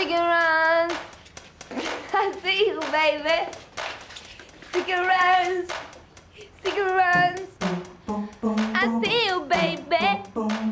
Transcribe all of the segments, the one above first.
Stick around. I see you, baby. Stick around. Stick around. I see you, baby.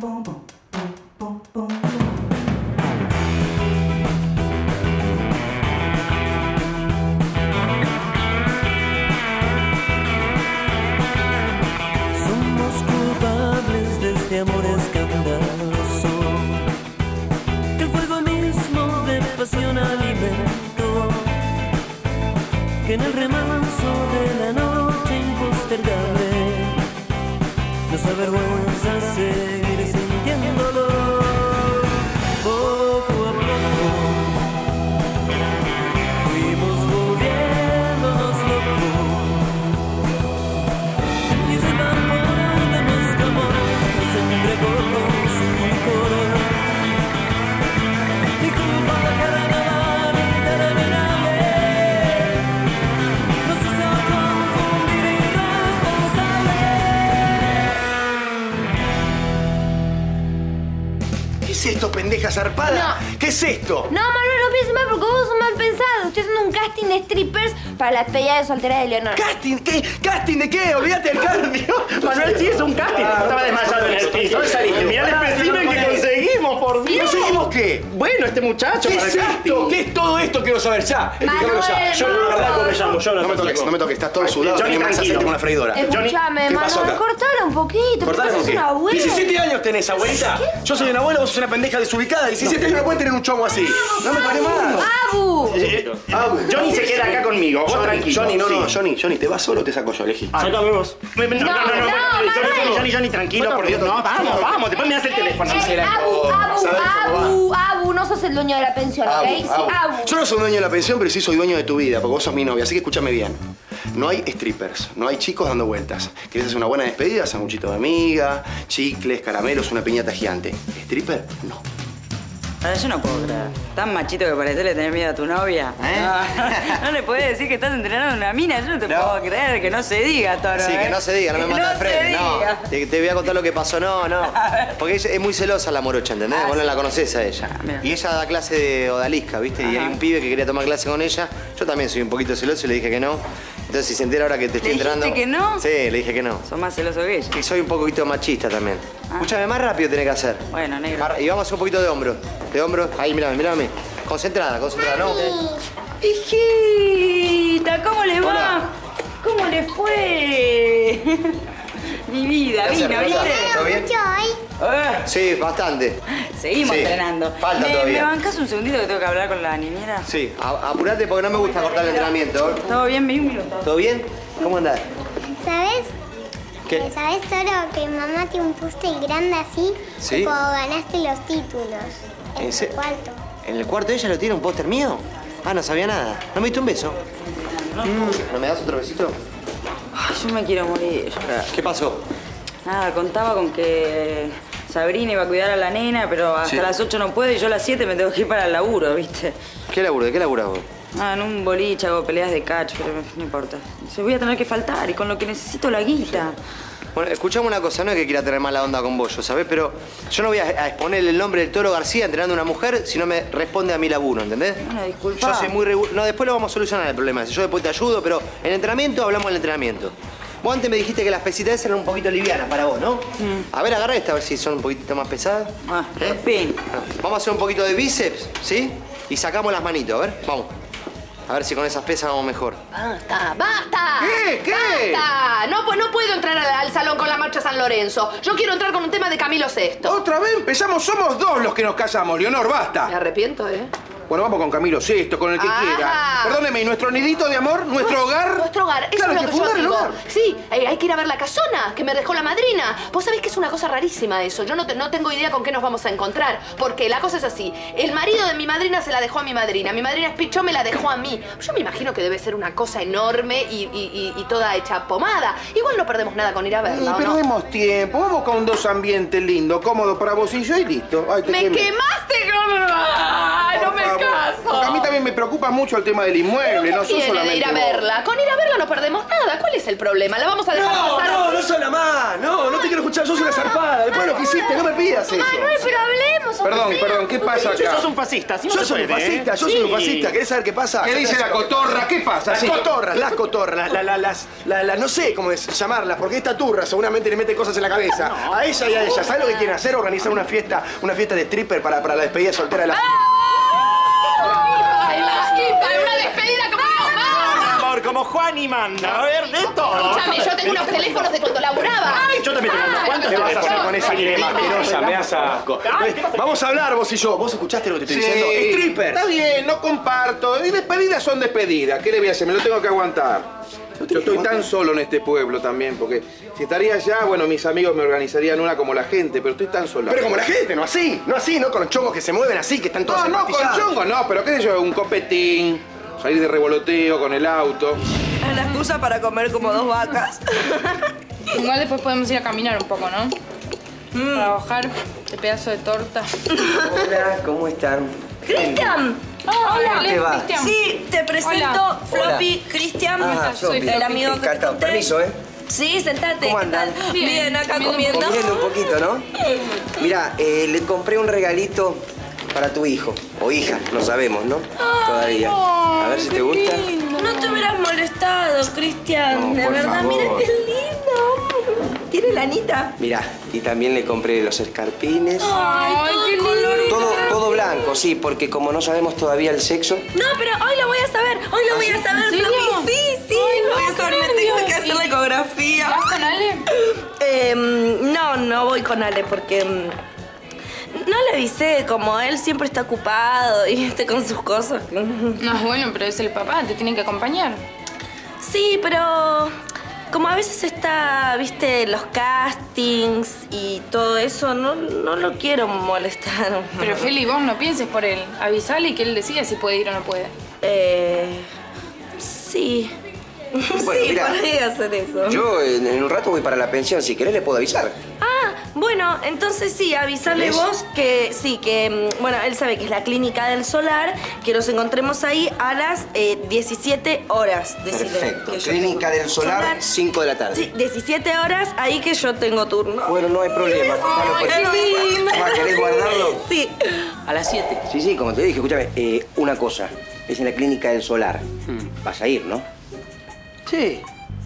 Somos culpables de este amor escandaloso, que el fuego mismo de pasión alimentó, que en el remanso de la noche impostergable nos avergüenza seguir sintiéndolo. Poco a poco fuimos volviéndonos locos, y ese vapor de nuestro amor nos entregó su color. Mi culpa carnaval interminable nos hizo confundir irresponsables. ¿Qué es esto, pendeja zarpada? No. ¿Qué es esto? No, Manuel, no pienses mal porque vos sos mal pensado. Estoy haciendo un casting de strippers para la despedida de soltera de Leonor. ¿Casting? ¿Qué? ¿Casting de qué? Olvídate del cardio. Manuel, sí es un casting. Estaba desmayado en el piso. ¿Dónde saliste? Mirá el espécimen que conseguimos, por Dios. ¿Conseguimos qué? Bueno, este muchacho ¿Qué para es el casting. esto? ¿Qué es todo esto? Quiero saber ya. Explícamelo ya. Yo la verdad que me llamo, yo No me toques, no me toques. Estás todo sudado. Johnny, Tenés más tranquilo. aceite con la freidora. Escúchame, ¿qué pasó Manuel, acá? cortala un poquito. ¿Cortale porque con sos qué? una abuela. 17 años tenés, abuelita. Yo soy un abuelo, vos sos una pendeja desubicada. 17 años no puedes tener un chongo así. No me toques más. ¡Abu! Johnny se queda acá conmigo. Vos tranquilo. Johnny, no, no, Sí. Johnny, ¿te vas solo o te saco yo? Elegí. Sácame vos. No, Manuel. Johnny, tranquilo, por Dios. No, vamos, después me das el teléfono. Abu, no sos el dueño de la pensión, ¿ok? Sí, Abu. Yo no soy dueño de la pensión, pero sí soy dueño de tu vida, porque vos sos mi novia, así que escúchame bien. No hay strippers, no hay chicos dando vueltas. ¿Querés hacer una buena despedida? Sanguchito de amiga, chicles, caramelos, una piñata gigante. ¿Stripper? No. Ahora, yo no puedo creer. Tan machito que pareces le tenés miedo a tu novia. No le podés decir que estás entrenando a una mina. Yo no te puedo creer. Que no se diga, Toro. Sí, que no se diga, no me Que mata de frente. se No, diga. te voy a contar lo que pasó. No. Porque ella es muy celosa la morocha, ¿entendés? Vos no la conocés a ella. mira. Y ella da clase de odalisca, ¿viste? Y hay un pibe que quería tomar clase con ella. Yo también soy un poquito celoso y le dije que no. Entonces, si se entera ahora que te estoy ¿Le dijiste entrando... que no? Sí, le dije que no. Sos más celoso que ella. Y soy un poquito machista también. Escúchame, más rápido tenés que hacer. Bueno, negro. Y vamos a hacer un poquito de hombro. De hombro. Ahí, mírame. Concentrada, ¿no? Hijita, ¿cómo le va? ¿Cómo le fue? Mi vida, ¿Qué haces, vino, Rosa? ¿viste? ¿Todo bien? Sí, bastante. Seguimos Sí, entrenando. falta ¿Me todavía. bancás un segundito que tengo que hablar con la niñera? Sí, apurate porque no me gusta cortar el entrenamiento. ¿Todo bien? ¿Me dio un minuto? ¿Todo bien? ¿Cómo andás? ¿Sabes? ¿Qué? ¿Sabes, Toro, que mamá tiene un póster grande así? ¿Sí? Cuando ganaste los títulos. ¿En En serio? tu cuarto. ¿En el cuarto de ella lo tiene un póster mío? Ah, no sabía nada. ¿No me diste un beso? ¿No me das otro besito? Ay, yo me quiero morir. ¿Qué pasó? Nada, contaba con que Sabrina iba a cuidar a la nena, pero hasta Sí. las 8 no puede y yo a las 7 me tengo que ir para el laburo, ¿viste? ¿Qué laburo? ¿De qué laburás vos? Ah, en un boliche hago peleas de catch, pero no importa. Se voy a tener que faltar y con lo que necesito la guita. Bueno, escuchame una cosa, no es que quiera tener mala onda con vos, ¿sabés? Pero yo no voy a exponer el nombre del Toro García entrenando a una mujer si no me responde a mi laburo, ¿entendés? Bueno, disculpa. Yo soy muy No, después lo vamos a solucionar el problema. Yo después te ayudo, pero en entrenamiento hablamos del entrenamiento. Vos antes me dijiste que las pesitas esas eran un poquito livianas para vos, ¿no? A ver, agarra esta a ver si son un poquitito más pesadas. Ah, por fin. Vamos a hacer un poquito de bíceps, ¿sí? Y sacamos las manitos, a ver, vamos. A ver si con esas pesas vamos mejor. ¡Basta! ¿Qué? ¡Basta! No puedo entrar al salón con la marcha San Lorenzo. Yo quiero entrar con un tema de Camilo VI. Otra vez empezamos, somos dos los que nos casamos, Leonor, Me basta. arrepiento, ¿eh? Bueno, vamos con Camilo VI, con el que Ajá. quiera. Perdóneme, ¿y nuestro nidito de amor? ¿Nuestro hogar? Nuestro hogar, eso Claro, es hay lo que que yo fundar el digo. hogar. Sí, hay que ir a ver la casona que me dejó la madrina. Vos sabés que es una cosa rarísima eso. Yo no tengo idea con qué nos vamos a encontrar. Porque la cosa es así. El marido de mi madrina se la dejó a mi madrina. Mi madrina Espichó me la dejó a mí. Yo me imagino que debe ser una cosa enorme y toda hecha pomada. Igual no perdemos nada con ir a verla, ¿o no? Perdemos tiempo, vamos con dos ambientes lindos, cómodos para vos y yo y listo. Ay, te ¡Me quemé. quemaste con... ¡Ay, no me Por favor. caso! Porque a mí también me preocupa mucho el tema del inmueble, no ¿Qué sos tiene de solamente ir a vos. verla? Con ir a verla no perdemos nada. ¿Cuál es el problema? ¿La vamos a dejar pasar así? no soy la más, no te quiero escuchar, sos una zarpada. Después de lo que hicimos ¿viste? No me pidas eso. Ay, no, pero hablemos. Perdón, ¿qué pasa acá? Sos un fascista, ¿sí? Yo soy un fascista, yo soy un fascista. ¿Querés saber qué pasa? ¿Qué dice la cotorra? ¿Qué pasa? Las cotorras, no sé cómo llamarlas, porque esta turra seguramente le mete cosas en la cabeza. A ella y a ella. ¿Sabes lo que quieren hacer? Organizar una fiesta de stripper para la despedida soltera de la... Una despedida como Amor, como Juan y manda. A ver, de todo. Escúchame, yo tengo unos teléfonos de cuando laburaba. Ay, yo también tengo unos cuantos. ¿Qué vas a hacer con esa crema asquerosa? Me das asco. Vamos a hablar vos y yo. ¿Vos escuchaste lo que te estoy diciendo? ¡Stripper! Está bien, no comparto. Y despedidas son despedidas. ¿Qué le voy a hacer? Me lo tengo que aguantar. Yo estoy tan solo en este pueblo también, porque si estaría allá, bueno, mis amigos me organizarían una como la gente, pero estoy tan solo. Pero como la gente, no así, no con los chongos que se mueven así, que están todos No, con chongos no, pero qué sé yo, un copetín, salir de revoloteo con el auto. Es la excusa para comer como 2 vacas. Igual después podemos ir a caminar un poco, ¿no? Para bajar este pedazo de torta. Hola, ¿cómo están? ¡Cristian! Hola, ¿Cómo te va? Cristian. Sí, te presento Hola. Floppy, Cristian, Floppy. el amigo que te Encantado. conté. Permiso, ¿eh? Sí, sentate. ¿Cómo ¿Qué andan? tal? Bien, acá comiendo. Comiendo un poquito, ¿no? Mira, le compré un regalito para tu hijo o hija, no sabemos, ¿no? Todavía. A ver si te gusta. No te hubieras molestado, Cristian. No, de por verdad, favor. mira qué lindo. Tiene lanita. Mira, y también le compré los escarpines. Ay, qué lindo. Todo blanco, sí, porque como no sabemos todavía el sexo. No, pero hoy lo voy a saber. Hoy lo voy a saber, ¿en serio? Floppy. Sí, lo voy a saber. Me tengo que hacer la ecografía. ¿Vas con Ale? No voy con Ale porque no le avisé. Como él siempre está ocupado y con sus cosas. No es bueno, pero es el papá, te tienen que acompañar. Sí, pero como a veces está, viste, los castings y todo eso, no lo quiero molestar. Pero Feli, vos no pienses por él. Avisale y que él decida si puede ir o no puede. Sí. Bueno, sí, mira, podría hacer eso. Yo en un rato voy para la pensión, si querés le puedo avisar. Ah, bueno, entonces sí, avisarle ¿Ves? vos que sí, que bueno, él sabe que es la Clínica del Solar, que nos encontremos ahí a las 17 horas. Decirle Perfecto. que yo Clínica tengo del Solar, 5 de la tarde. Sí, 17 horas, ahí que yo tengo turno. Bueno, no hay problema. Ay, qué lindo. ¿Querés guardarlo? Sí. A las 7. Sí, como te dije, escúchame, una cosa. Es en la Clínica del Solar. Vas a ir, ¿no? Sí,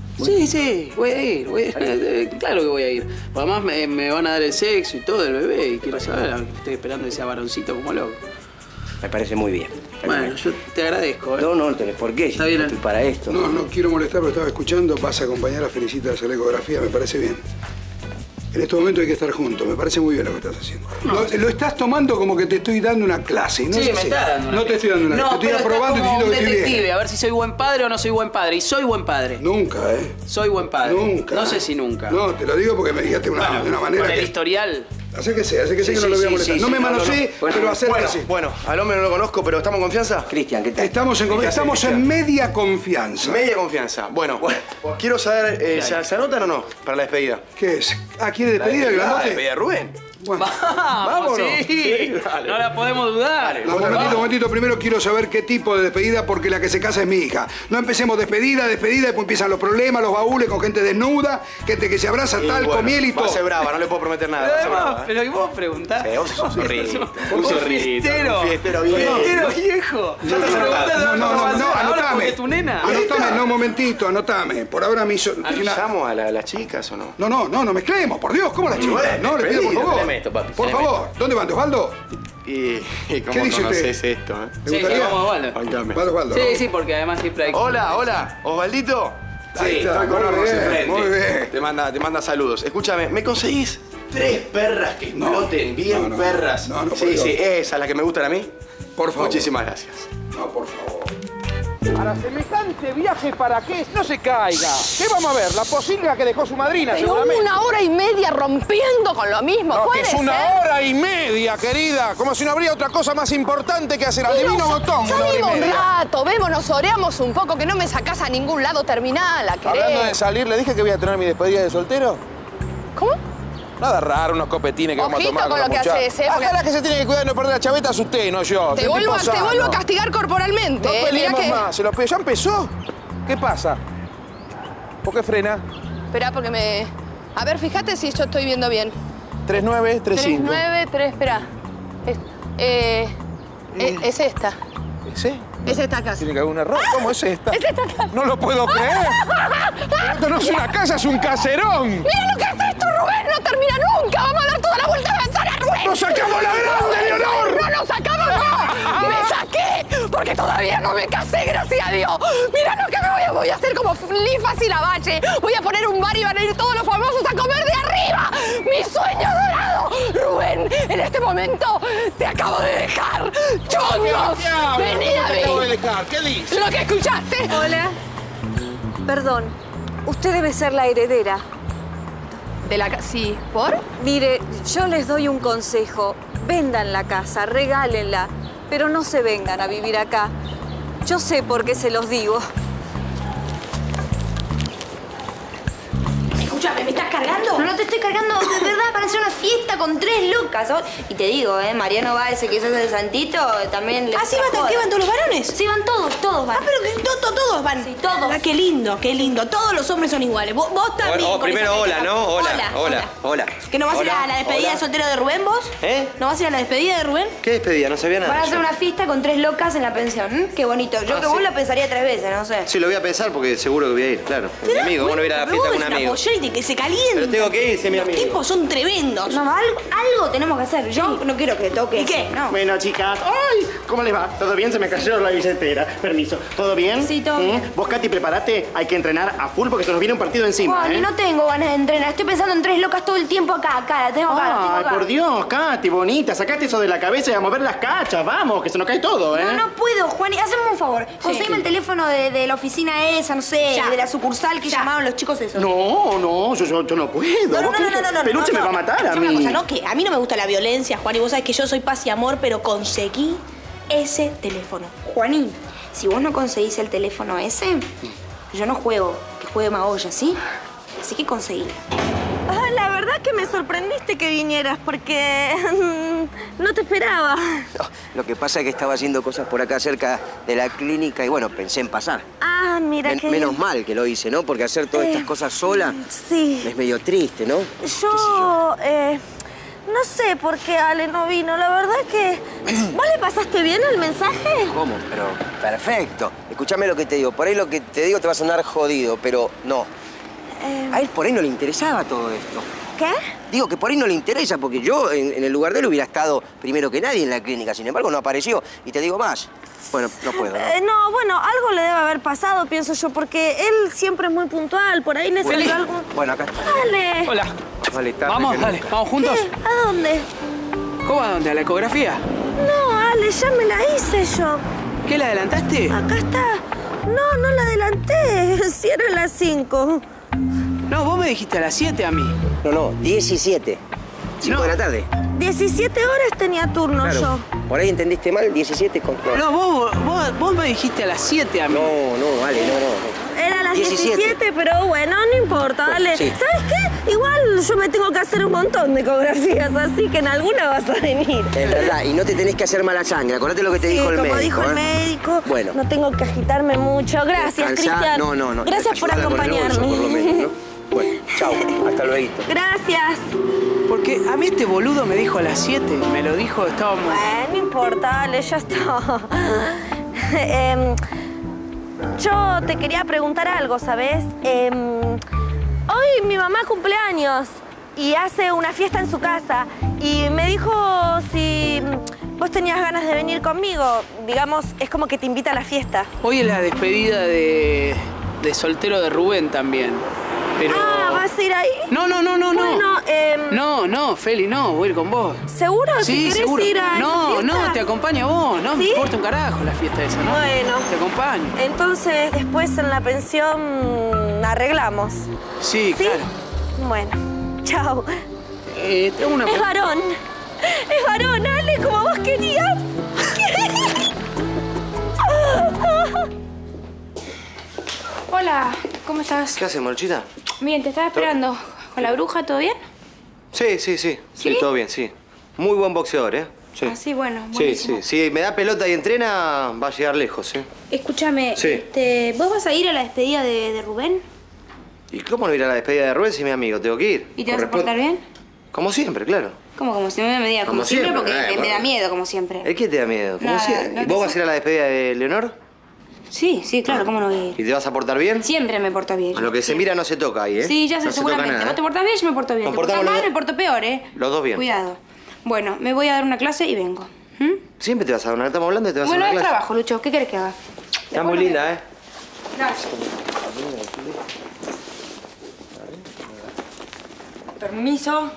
voy a ir. Claro que voy a ir. Además me van a dar el sexo y todo el bebé y quiero saber, estoy esperando que sea varoncito como loco. Me parece muy bien. Bueno, yo te agradezco. No tenés por qué. Está bien. Estoy para esto. No quiero molestar, pero estaba escuchando. Vas a acompañar a Felicita a hacer la ecografía, me parece bien. En este momento hay que estar juntos, me parece muy bien lo que estás haciendo. Lo estás tomando como que te estoy dando una clase. No Sí, es me así. está dando una No te estoy dando una clase, te estoy aprobando y te diciendo que estoy bien. detective, a ver si soy buen padre o no soy buen padre. Y soy buen padre. Nunca, ¿eh? Soy buen padre. Nunca. No sé si nunca. No, te lo digo porque me dijiste de una manera Con el que... historial. Acérquese que no lo voy a molestar. No me manoseé, pero acérquese. Bueno, al hombre no lo conozco, pero ¿estamos en confianza? Cristian, ¿qué tal? Estamos en media confianza. Media confianza. Bueno, quiero saber, ¿se anotan o no para la despedida? ¿Qué es? ¿Ah, quiere despedir el La grandote? despedida de Rubén. Bueno. Vámonos. Sí, dale. No la podemos dudar. No, un momentito. Primero quiero saber qué tipo de despedida, porque la que se casa es mi hija. No empecemos despedida, después empiezan los problemas, los baúles con gente desnuda, gente que se abraza, Y talco, bueno, miel y va a todo. ser brava, no le puedo prometer nada. Pero va a ser además, brava, ¿eh? pero que vos preguntás. Sí, vos sos un zorrito. Un Un zorrito. fiestero. Un fiestero viejo. Un fiestero viejo. Ya te preguntas No, ahora anotame. porque tu nena. Anotame, un momentito, anotame. Por ahora me hizo... ¿Avisamos a las chicas o no? No mezclemos, por Dios, ¿cómo la chica? Bueno, No, le pido por despedida, favor. teneme esto, papi, Por teneme favor, ¿dónde van, Osvaldo? ¿Y cómo ¿Qué dice conoces usted? esto, eh? ¿Le gustaría? vamos, Osvaldo. Bancame. Va Osvaldo. Sí, porque además siempre hay... Hola, Osvaldito. Ahí está, estoy con muy Orros bien, enfrente. muy bien. Te manda saludos. Escúchame, ¿me conseguís 3 perras que exploten bien no, perras? no, por Sí, Dios. esa, la que me gustan a mí. Por favor. Muchísimas gracias. No, por favor. Para semejante viaje, ¿para qué? No se caiga. ¿Qué vamos a ver? La posilga que dejó su madrina, Pero seguramente. 1 hora y media rompiendo con lo mismo. No, que ¿Puede es ser? 1 hora y media, querida. Como si no habría otra cosa más importante que hacer al Pero divino botón. 1 hora y salimos un media. rato, vemos, nos oreamos un poco, que no me sacás a ningún lado terminal, ¿a querés? Hablando de salir, ¿le dije que voy a tener mi despedida de soltero? ¿Cómo? Nada raro, unos copetines que vamos a Ojito tomar con los lo que muchachos. haces, porque- Acá la que se tiene que cuidar de no perder la chaveta es usted, no yo. Te Soy vuelvo tipo a sano. castigar corporalmente, No Mirá peleemos que... más, se lo pido. ¿Ya empezó? ¿Qué pasa? ¿Por qué frena? Esperá, porque me... A ver, fíjate si yo estoy viendo bien. 3935. 393, espera. Es esta. ¿Ese? Es esta casa. Tiene que haber un error. ¿Cómo es esta? Es esta casa. No lo puedo creer. Esto no es una casa, es un caserón. ¡Mira lo que es esto, Rubén! ¡No termina nunca! ¡Vamos a dar toda la vuelta de manzana, Rubén! ¡Nos sacamos la grande, Leonor! ¡No nos sacamos, no! ¡Me saqué! Porque todavía no me casé, gracias a Dios. Mira lo que voy a hacer como Lifas y Lavalle. Voy a poner un bar y van a ir todos los famosos a comer de arriba. ¡Mi sueño dorado! Rubén, en este momento te acabo de dejar. ¡Chongos! ¡Vení a mí! ¿Qué dices? ¿Lo que escuchaste? Hola. Perdón, usted debe ser la heredera. ¿De la casa? Sí. ¿Por? Mire, yo les doy un consejo. Vendan la casa, regálenla, pero no se vengan a vivir acá. Yo sé por qué se los digo. Escúchame, ¿me estás cargando? No, no te estoy cargando, de verdad, parece una fiesta con 3 lucas. Y te digo, Mariano va ese que sos el santito, también le... ¿Ah, sí van, ¿qué van todos los varones? Sí, van todos van. Ah, pero que todos van. Sí, todos. Ah, qué lindo, qué lindo. Todos los hombres son iguales. Vos también. Bueno, primero, hola, ¿no? Hola. ¿Que no vas a ir a la despedida de soltero de Rubén, vos? ¿No vas a ir a la despedida de Rubén? ¿Qué despedida? No sabía nada. Van a hacer una fiesta con 3 locas en la pensión. Qué bonito. Yo que vos lo pensaría 3 veces, no sé. Sí, lo voy a pensar porque seguro que voy a ir, claro. Mi amigo, bueno, ir a la fiesta con un amigo. Que se caliente. Pero tengo que ir, si es mi amigo. Los tipos son tremendos. No, algo tenemos que hacer. Yo no quiero que toque. ¿Y qué? No. Bueno, chicas. ¡Ay! ¿Cómo les va? ¿Todo bien? Se me cayó la billetera. Permiso. ¿Todo bien? Sí, todo bien. Vos, Katy, prepárate. Hay que entrenar a full porque se nos viene un partido encima, Juan, no tengo ganas de entrenar. Estoy pensando en 3 locas todo el tiempo acá. La tengo acá, la tengo Ay, acá. por Dios, Katy, bonita. Sacate eso de la cabeza y a mover las cachas. Vamos, que se nos cae todo, ¿eh? No puedo, Juan. Hazme un favor. Conseguime el teléfono de la oficina esa, no sé, Ya. de la sucursal que llamaron los chicos esos. No, yo no puedo. ¿Vos crees que Peluche me va a matar a Escuchame mí? una cosa, ¿no? Que a mí no me gusta la violencia, Juan, y vos sabés que yo soy paz y amor, pero conseguí ese teléfono. Juanín, si vos no conseguís el teléfono ese, yo no juego, que juegue Magoya, ¿sí? Así que conseguí. Ah, la verdad que me sorprendiste que vinieras porque no te esperaba. No, lo que pasa es que estaba haciendo cosas por acá cerca de la clínica y bueno, pensé en pasar. Ah, mira que... Menos mal que lo hice, ¿no? Porque hacer todas estas cosas sola sí. es medio triste, ¿no? Yo, no sé por qué Ale no vino. La verdad es que... ¿Vos le pasaste bien el mensaje? ¿Cómo? Pero perfecto. Escúchame lo que te digo. Por ahí lo que te digo te va a sonar jodido, pero no. A él por ahí no le interesaba todo esto. ¿Qué? Digo que por ahí no le interesa, porque yo en el lugar de él hubiera estado primero que nadie en la clínica. Sin embargo, no apareció. Y te digo más. Bueno, no puedo. No, bueno, algo le debe haber pasado, pienso yo, porque él siempre es muy puntual. Por ahí le salió algo... Bueno, acá está. Dale. Hola. Vale, tarde, Vamos, que dale. nunca. ¿Vamos juntos? ¿Qué? ¿A dónde? ¿Cómo a dónde? ¿A la ecografía? No, Ale, ya me la hice yo. ¿Qué, la adelantaste? Acá está. No la adelanté. Si era las 5. No, vos me dijiste a las 7 a mí. No, 17. 5 de la tarde. 17 horas tenía turno Claro. yo. Por ahí entendiste mal, 17 con... No, vos me dijiste a las 7 a mí. No, vale, no. Era las 17, pero bueno, no importa, dale. sí. ¿Sabes qué? Igual yo me tengo que hacer un montón de ecografías, así que en alguna vas a venir. Es verdad, y no te tenés que hacer mala sangre. Acordate lo que te dijo el médico. Como dijo el médico, Bueno. no tengo que agitarme mucho. Gracias, Descansá. Cristian. No. Gracias por Ayúdala con el bolso, acompañarme. por lo menos, ¿no? Bueno, chao. Hasta luego. Gracias. Porque a mí este boludo me dijo a las 7. Me lo dijo, estábamos... No importa, dale, ya está. Yo te quería preguntar algo, ¿sabes? Hoy mi mamá cumpleaños y hace una fiesta en su casa. Y me dijo si vos tenías ganas de venir conmigo. Digamos, es como que te invita a la fiesta. Hoy es la despedida de soltero de Rubén también. Pero... Ah, ¿vas a ir ahí? No. Bueno, No, Feli, no, voy a ir con vos. ¿Seguro? Sí, ¿Si querés seguro. ir a esa fiesta? No, te acompaño a vos. No me ¿Sí? importa un carajo la fiesta esa, ¿no? Bueno. Te acompaño. Entonces, después en la pensión arreglamos. Sí, claro. Bueno, chao. Tengo una... Es varón. Es varón, Ale, como vos querías. Hola, ¿cómo estás? ¿Qué haces, Morchita? Bien, te estaba esperando. ¿Con la bruja todo bien? Sí, todo bien, sí. Muy buen boxeador, ¿eh? Sí. Ah, sí, bueno, Sí, buenísimo. Si me da pelota y entrena, va a llegar lejos, ¿eh? Escúchame, Sí. ¿vos vas a ir a la despedida de Rubén? ¿Y cómo no ir a la despedida de Rubén si es mi amigo? Tengo que ir. ¿Y te vas a Corresponde- portar bien? Como siempre, claro. Como siempre me diga, como siempre, porque me da miedo, como siempre. ¿El qué te da miedo? Como Nada, siempre. no ¿Vos te vas a ir a la despedida de Leonor? Sí, claro, ¿cómo no voy a ir? ¿Y te vas a portar bien? Siempre me porto bien. A lo que se mira no se toca ahí, ¿eh? Sí, ya sé, no se toca seguramente. nada, Vos te portás bien, yo me porto bien. Te portás Comportamos mal, los me porto peor, ¿eh? Los dos bien. Cuidado. Bueno, me voy a dar una clase y vengo. Siempre te vas a dar una... Estamos hablando y te vas Bueno, a dar es una clase. trabajo, Lucho. ¿Qué querés que haga? Está muy linda, ¿eh? Gracias. Permiso.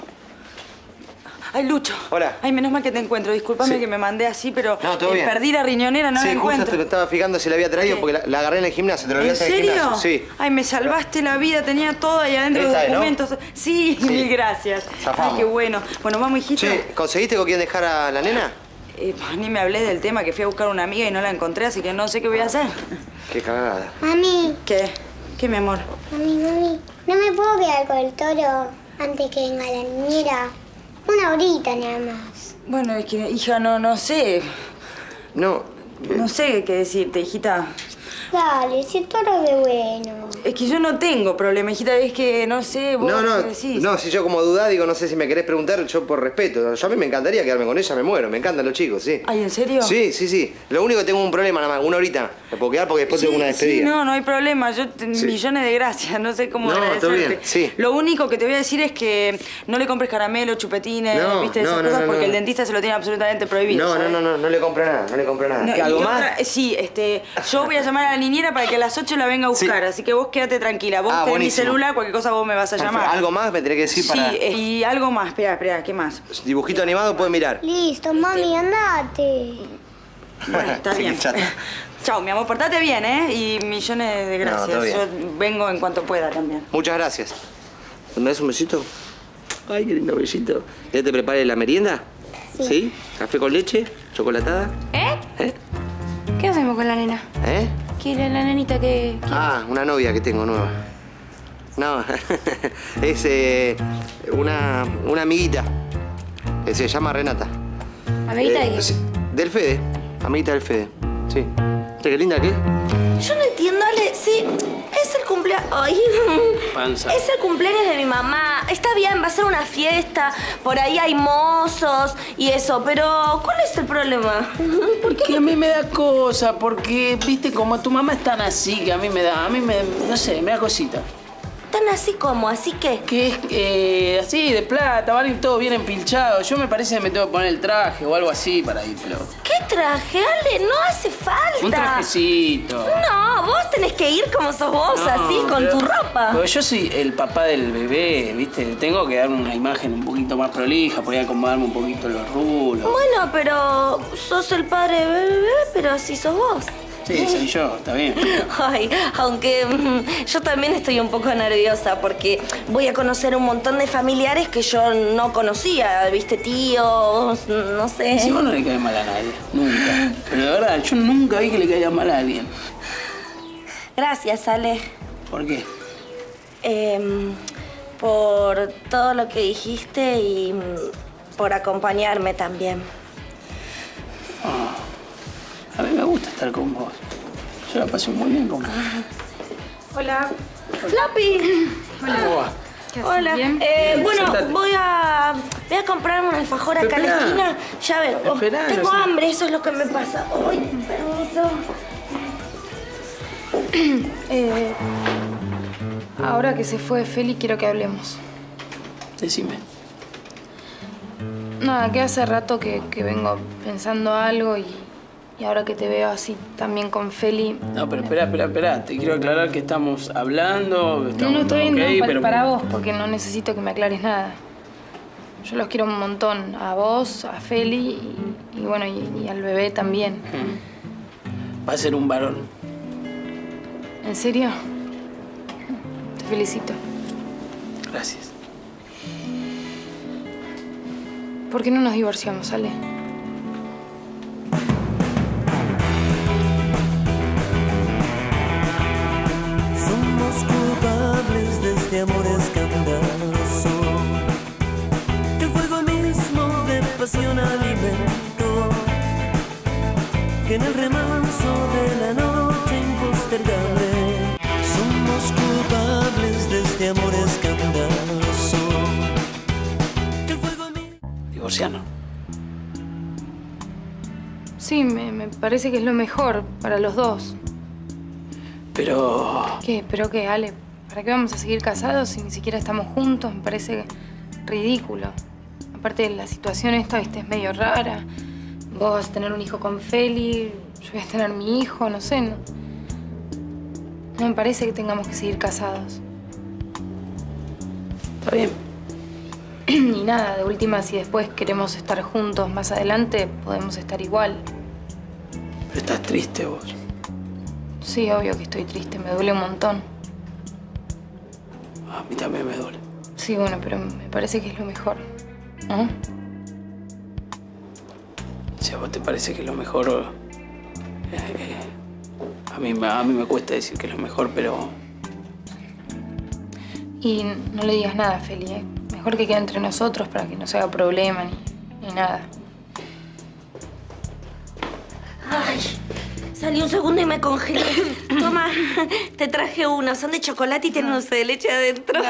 Ay, Lucho. Hola. Ay, menos mal que te encuentro. Discúlpame Sí. que me mandé así, pero No, todo bien. perdí la riñonera, no sí, la justo encuentro. te lo estaba fijando si la había traído porque la agarré en el gimnasio. ¿Te lo ¿En olvidaste en el serio? gimnasio? Sí. Ay, me salvaste la vida. Tenía todo ahí adentro Esta los es, ¿no? documentos. Sí, mil gracias. Zafamos. Ay, qué bueno. Bueno, vamos, hijito. Che, ¿conseguiste con quién dejar a la nena? Ni me hablé del tema, que fui a buscar una amiga y no la encontré, así que no sé qué voy a hacer. Qué cagada. Mami. ¿Qué? ¿Qué, mi amor? Mami. ¿No me puedo quedar con el toro antes que venga la niñera? Una horita nada más. Bueno, es que, hija, no sé. No. No sé qué decirte, hijita. Dale, si el toro de bueno. Es que yo no tengo problema, hijita, es que no sé, vos qué decís. No, si yo como dudá digo, no sé si me querés preguntar, yo por respeto. Yo a mí me encantaría quedarme con ella, me muero, me encantan los chicos, sí. Ay, ¿en serio? Sí. Lo único que tengo un problema nada más, una horita. Me puedo quedar porque después tengo una despedida. Sí, no hay problema. Yo Sí. millones de gracias, no sé cómo No, agradecerte. todo bien, sí. Lo único que te voy a decir es que no le compres caramelo, chupetines, No, viste, esas no, cosas, no, porque no. el dentista se lo tiene absolutamente prohibido. No, ¿sabes? no le compro nada, no le compro nada. No, ¿Qué, y algo más? otra, sí, yo voy a llamar a la niñera para que a las 8 la venga a buscar, así que vos quédate tranquila. Vos tenés mi buenísimo. celular, cualquier cosa vos me vas a llamar. ¿Algo más me tenés que decir para...? Sí, y algo más. Espera, ¿qué más? Dibujito animado pueden mirar. Listo, mami, andate. Bueno, está Sí, bien. chata. Chao, mi amor, portate bien, ¿eh? Y millones de gracias. todo bien. Yo vengo en cuanto pueda también. Muchas gracias. ¿Me das un besito? Ay, qué lindo besito. ¿Ya te preparé la merienda? Sí. ¿Café con leche? ¿Chocolatada? ¿Eh? ¿Qué hacemos con la nena? ¿Eh? ¿Quiere la nenita que...? Ah, una novia que tengo nueva. No, es una amiguita que se llama Renata. ¿Amiguita de quién? Sí, del Fede. Amiguita del Fede. Sí. ¿Qué linda qué? Yo no entiendo, Ale. Sí, es el cumpleaños. Ay. Panza. Es el cumpleaños de mi mamá. Está bien, va a ser una fiesta. Por ahí hay mozos y eso. Pero, ¿cuál es el problema? Porque a mí me da cosa, porque, viste, como tu mamá es tan así, que a mí me da, no sé, me da cosita. ¿Tan así como? ¿Así qué? Que es así, de plata, van a ir todos bien empilchados. Yo me parece que me tengo que poner el traje o algo así para ir, pero... ¿Qué traje, Ale? No hace falta. Un trajecito. No, vos tenés que ir como sos vos, No, así, con pero- tu ropa. Pero yo soy el papá del bebé, ¿viste? Tengo que darme una imagen un poquito más prolija, podría acomodarme un poquito los rulos. Bueno, pero sos el padre de bebé, pero así sos vos. Sí, soy yo, está bien. Ay, aunque yo también estoy un poco nerviosa porque voy a conocer un montón de familiares que yo no conocía, ¿viste? Tíos, no sé. Si vos no le caes mal a nadie, nunca. Pero de verdad, yo nunca vi que le caiga mal a alguien. Gracias, Ale. ¿Por qué? Por todo lo que dijiste y por acompañarme también. A mí me gusta estar con vos. Yo la paso muy bien con vos. Hola. Flappy. ¿Cómo va? Hola. Bueno, Sentate. voy a comprarme un alfajor acá en la Esperá. esquina. Ya vengo. Esperá, Tengo no sé. hambre, eso es lo que me pasa. Ay, permiso. Ahora que se fue Feli, quiero que hablemos. Decime. Nada, que hace rato que vengo pensando algo y ahora que te veo así también con Feli... No, pero espera. Te quiero aclarar que estamos hablando. No, Estamos, está bien, ok, no, pero... para vos, porque no necesito que me aclares nada. Yo los quiero un montón, a vos, a Feli y bueno, y al bebé también. Va a ser un varón. ¿En serio? Te felicito. Gracias. ¿Por qué no nos divorciamos, Ale? Somos culpables de este amor escandaloso, que el fuego mismo de pasión alimentó, que en el remanso de la noche impostergable. Somos culpables de este amor escandaloso, que divorciarnos. Sí, me parece que es lo mejor para los dos. Pero... ¿Qué? ¿Pero qué, Ale? ¿Para qué vamos a seguir casados si ni siquiera estamos juntos? Me parece ridículo. Aparte, la situación esta, viste, es medio rara. Vos vas a tener un hijo con Feli, yo voy a tener mi hijo, no sé. No me parece que tengamos que seguir casados. Está bien. Y nada, de última, si después queremos estar juntos más adelante, podemos estar igual. Pero estás triste vos. Sí, obvio que estoy triste, me duele un montón. A mí también me duele. Sí, bueno, pero me parece que es lo mejor, ¿no? Si a vos te parece que es lo mejor... a mí me cuesta decir que es lo mejor, pero... Y no le digas nada, Feli, ¿eh? Mejor que quede entre nosotros para que no se haga problema ni nada. Ay, salí un segundo y me congelé. Toma, te traje uno. Son de chocolate y tienen dulce de leche adentro.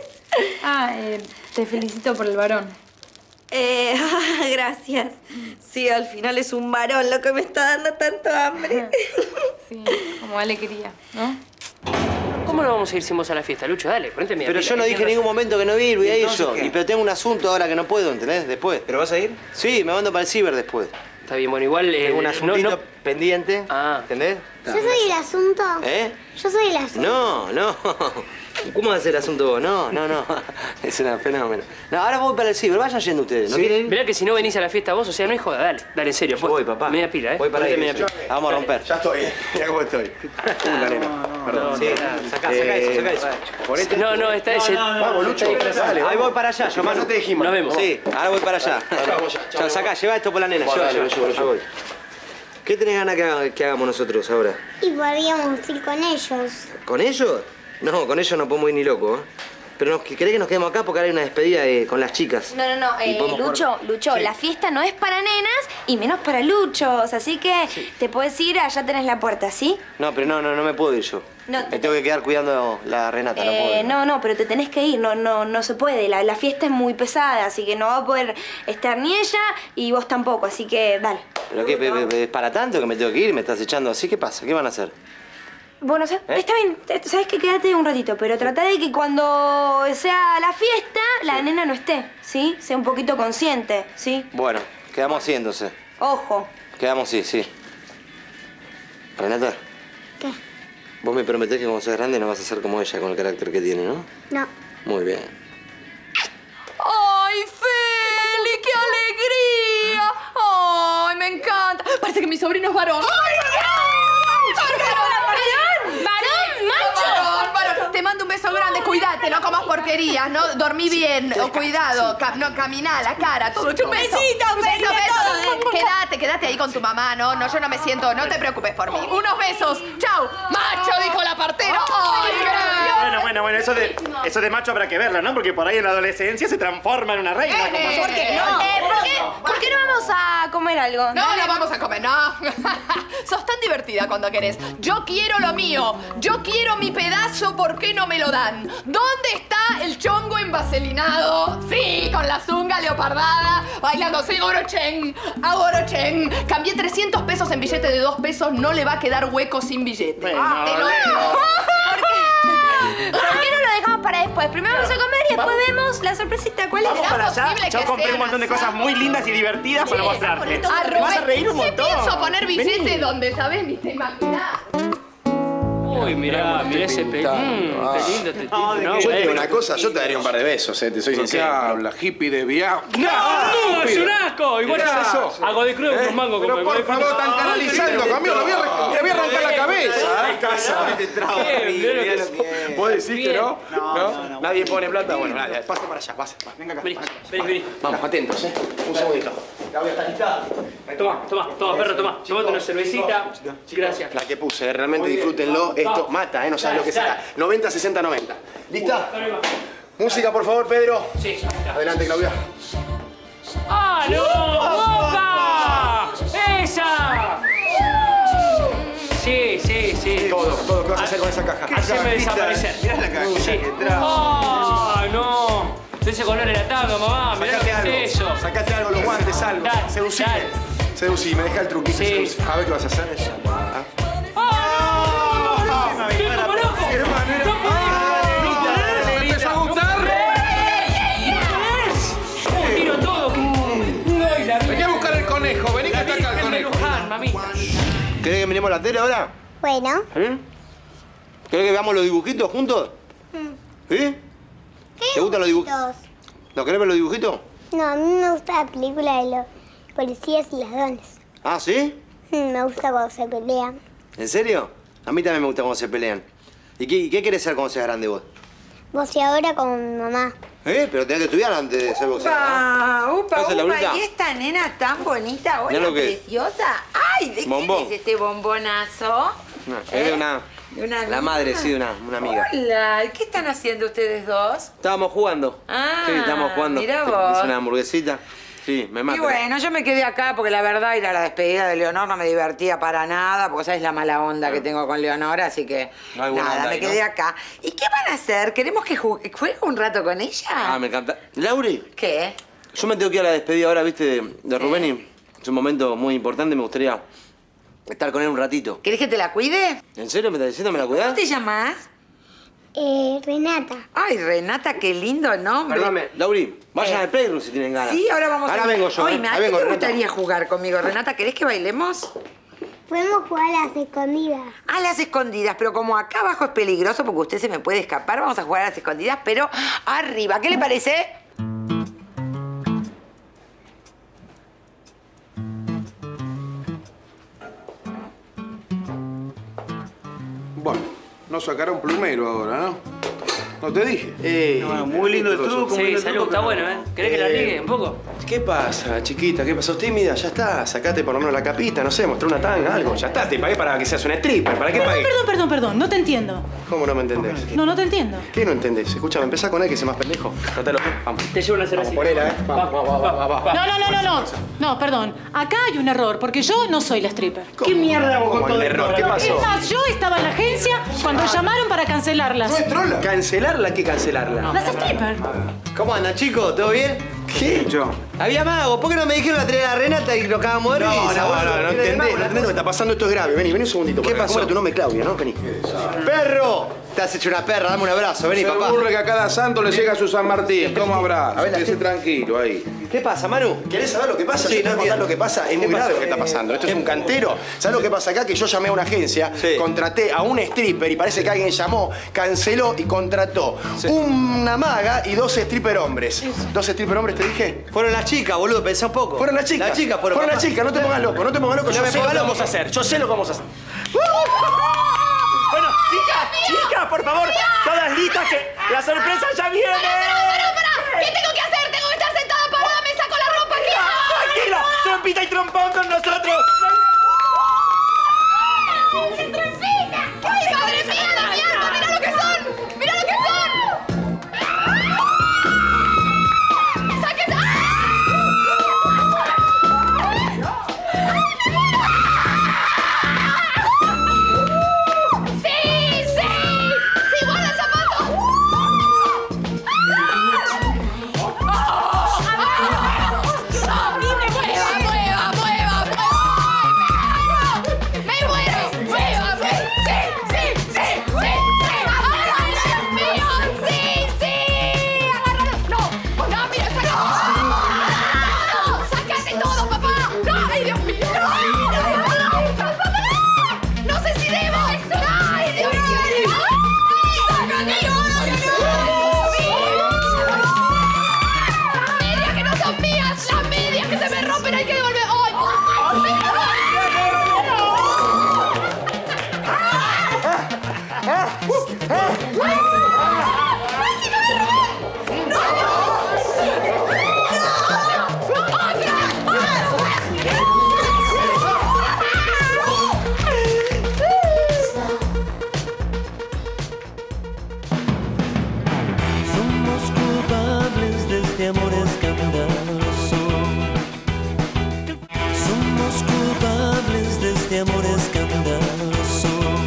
Te felicito por el varón. Gracias. Sí, al final es un varón lo que me está dando tanto hambre. Sí, como Ale quería, ¿no? ¿Cómo no vamos a ir sin vos a la fiesta, Lucho? Dale, ponete mi Pero yo no dije en ningún momento que no iba a ir, voy a ir yo. Pero tengo un asunto ahora que no puedo, ¿entendés? Después. ¿Pero vas a ir? Sí, me mando para el ciber después. Está bien, bueno, igual... tengo un asuntito pendiente, ¿entendés? Yo soy el asunto. ¿Eh? Yo soy el asunto. No. ¿Cómo va a ser el asunto vos? No. Es una fenómeno. No, ahora voy para el ciber. Vayan yendo ustedes, ¿no? Sí. Mirá que si no venís a la fiesta vos, o sea, no hay joda, dale, en serio. Yo voy, papá. Media pila, ¿eh? Voy para ahí. Media pila. Vamos a romper. Ya estoy. Mirá cómo estoy. Perdón. Sí, saca eso. Por este... No, está ese... Vamos, Lucho. Dale, ahí voy para allá, yo, mano. No te dijimos. Nos vemos. Sí, ahora voy para allá. Chao, sacá, lleva esto por la nena. Yo voy. ¿Qué tenés ganas que hagamos nosotros ahora? Y podríamos ir con ellos. ¿Con ellos? No, con ellos no podemos ir ni loco, ¿eh? Pero ¿querés que nos quedemos acá? Porque ahora hay una despedida con las chicas. No. Lucho, la fiesta no es para nenas y menos para luchos. Así que te puedes ir, allá tenés la puerta, ¿sí? No, pero no me puedo ir yo. No, me tengo que quedar cuidando la Renata, no puedo ir. No, pero te tenés que ir, no se puede. La fiesta es muy pesada, así que no va a poder estar ni ella y vos tampoco, así que dale. ¿Pero qué? ¿Es para tanto que me tengo que ir? ¿Me estás echando así? ¿Qué pasa? ¿Qué van a hacer? Bueno, está bien, sabes que quédate un ratito, pero trata de que cuando sea la fiesta, la nena no esté, ¿sí? Sea un poquito consciente, ¿sí? Bueno, quedamos así entonces. Ojo. Quedamos así, sí. Renata. ¿Qué? Vos me prometés que cuando seas grande no vas a ser como ella con el carácter que tiene, ¿no? No. Muy bien. ¡Ay, Feli! ¡Qué alegría! ¡Ay, me encanta! Parece que mi sobrino es varón. ¡Ay, ¡Varón! Te mando un beso grande, cuídate, no comas porquerías, ¿no? Dormí bien, o cuidado, caminá, la cara, todo. Un beso. Quédate ahí con tu mamá, ¿no? Yo no me siento, no te preocupes por mí. Unos besos. ¡Chau! ¡Macho! Dijo la partera. ¡Ay, gracias! Bueno, eso de macho habrá que verlo, ¿no? Porque por ahí en la adolescencia se transforma en una reina. ¿Por qué no? ¿Por qué no vamos a comer algo? No vamos a comer, no. Sos tan divertida cuando querés. Yo quiero lo mío. Yo quiero mi pedazo, ¿por qué no me lo dan? ¿Dónde está el chongo envaselinado? Sí, con la zunga leopardada, bailando así, Gorochen. Cambié 300 pesos en billete de 2 pesos, no le va a quedar hueco sin billete. Te lo digo. ¿Por qué no lo dejamos para después? Primero vamos a comer y después vemos la sorpresita. ¿Cuál es? Vamos para allá. Yo compré un montón de cosas muy lindas y divertidas para mostrarte. Te vas a reír un montón. Pienso poner billete donde, ¿sabes? Ni te imaginás. Uy, mirá ese pelín. Qué lindo te Yo te digo una cosa, yo te daría un par de besos, te soy sincero. Habla, hippie de viaje. ¡No! ¡Es un asco! Igual es eso. Hago de cruz con mango. Pero por favor, están canalizando, Camilo. Le voy a romper la cabeza. ¿Vos decís que no? No. Nadie pone plata. Bueno, nadie. Pase para allá, pase. Venga acá. Vení. Vamos, atentos, Un segundito. La voy a estar listada. Toma, perro, toma. Tomate una cervecita. Gracias. La que puse, realmente disfrútenlo. Esto mata, no sabes lo que saca. 90, 60, 90. ¿Lista? Música, por favor, Pedro. Sí. Adelante, Claudia. ¡Ah, no! ¡Boca! ¡Esa! Sí. Todo, ¿qué vas a hacer con esa caja? ¿Qué se me desaparecer? Mirá la caja que trae. ¡Ah, no! De ese color era tango, mamá. Mirá lo que es eso. algo. Sacate algo, los guantes, algo. Seducime. Seducí, me deja el truquito. Sí. A ver qué vas a hacer. ¿Me empezó a gustar? Tiro todo. Vení a buscar el conejo, vení que está acá el conejo. ¿Querés que miremos la tele ahora? Bueno. ¿Querés que veamos los dibujitos juntos? ¿Sí? ¿Te gustan los dibujitos? ¿No querés ver los dibujitos? No, a mí me gusta la película de los policías y ladrones. ¿Ah, sí? Me gusta cuando se pelean. ¿En serio? A mí también me gusta cuando se pelean. ¿Y qué querés ser cuando seas grande vos? Boxeadora como mi mamá. Pero tenés que estudiar antes de ser boxeadora. Upa, ¿Haces la upa, bruta? y esta nena tan bonita, hola, Mirá lo que es. preciosa. Ay, ¿de Bombón. quién es este bombonazo? No, es de una la madre, sí, de una amiga. Hola, ¿qué están haciendo ustedes dos? Estábamos jugando. Ah, Sí, estábamos jugando. mirá vos. Hice una hamburguesita. Sí, me mata. Y bueno, yo me quedé acá porque la verdad ir a la despedida de Leonor no me divertía para nada, porque sabes la mala onda que tengo con Leonor, así que No hay buena nada, onda me ahí, quedé ¿no? acá. ¿Y qué van a hacer? ¿Queremos que juegue un rato con ella? Ah, me encanta. Lauri, ¿Qué? yo me tengo que ir a la despedida ahora, viste, de Rubén y es un momento muy importante, me gustaría estar con él un ratito. ¿Querés que te la cuide? ¿En serio me estás diciendo? ¿Me la cuidás? ¿Cómo te llamas? Renata. Ay, Renata, qué lindo nombre. Perdóname, Lauri, vayan al playroom si tienen ganas. Sí, ahora vamos Ahora a... vengo yo, Oye, ¿a ahí qué vengo, te Renata. gustaría jugar conmigo, Renata? ¿Querés que bailemos? Podemos jugar a las escondidas. A las escondidas, pero como acá abajo es peligroso porque usted se me puede escapar, vamos a jugar a las escondidas, pero arriba. ¿Qué le parece? Bueno, no sacará un plumero ahora, ¿no? No te dije. No, muy lindo el truco. Sí, salud, está bueno, ¿eh? ¿Querés que la riegue un poco? ¿Qué pasa, chiquita? ¿Qué pasó? Tímida, ya está. Sacate por lo menos la capita, no sé, mostrá una tanga, algo. Ya está, te pagué para que seas una stripper. ¿Para qué pagué? Perdón, no te entiendo. ¿Cómo no me entendés? No te entiendo. ¿Qué no entendés? Escúchame, empezá con él que es más pendejo. Trátalo. Vamos. Te llevo una cervecita. Ponela, ¿eh? Vamos. No, perdón. Acá hay un error, porque yo no soy la stripper. ¿Qué mierda hago con ¿Cómo todo el error? ¿Qué pasó? Es más, yo estaba en la agencia cuando llamaron para cancelarlas. ¿No es trola? ¿Cancelarla? ¿Qué cancelarla? Las strippers. ¿Cómo andan, chicos? ¿Todo bien? ¿Qué? Yo. Había mago. ¿Por qué no me dijeron la traer a Renata y lo acabamos de No, risa, boludo? no entendés lo que está pasando, esto es grave. Vení un segundito. ¿Qué pasó? ¿Cómo era tu nombre? Claudia, ¿no? Vení. ¡Perro! Te has hecho una perra, dame un abrazo. Vení, Se papá. aburre que a cada santo le llega su San Martín. ¿Cómo habrá? A ver, Quédese tranquilo ahí. ¿Qué pasa, Manu? ¿Querés saber lo que pasa? Sí, Sí, no no contar lo que pasa. Es muy ¿Qué grave pasó? lo que está pasando. Esto es un cantero. ¿Sabes lo que pasa acá? Que yo llamé a una agencia, Sí. contraté a un stripper y parece que alguien llamó, canceló y contrató una maga y 2 stripper hombres. ¿2 stripper hombres te dije? Fueron las chicas, boludo, pensá un poco. Fueron las chicas. Las chicas fueron. Fueron las papá. chicas, no te pongas loco, no te pongas loco. No Yo me sé lo pongas que loco. vamos a hacer. Yo sé lo que vamos a hacer. Bueno, chicas, por favor, todas listas que la sorpresa ya viene. ¡Pará! ¿Qué tengo que hacer? Tengo que estar sentada parada, me saco la ropa aquí. Tranquila, trompita y trompón con nosotros. ¡Ay, madre mía, la mierda! ¡Mira lo que son! ¡Mira lo que son! ¡Sáquense! ¡Sí, sí! ¡Sí, guarda el zapato! ¡Me muero! ¡Mueva! ¡Sí, sí, sí! ¡Sí! ¡Ay, Dios mío! ¡Sí, sí! ¡Agárralo! ¡No! ¡No, mira, sácalo! ¡No! ¡Sácate todo, papá! ¡No! ¡Ay, Dios mío! ¡No sé si debo! ¡Ay, Dios mío! ¡Sácate! ¡Medias que no son mías! ¡Las medias que se me rompen hay que devolver! ¡Ay! Somos culpables de este amor escandaloso. Somos culpables de este amor escandaloso.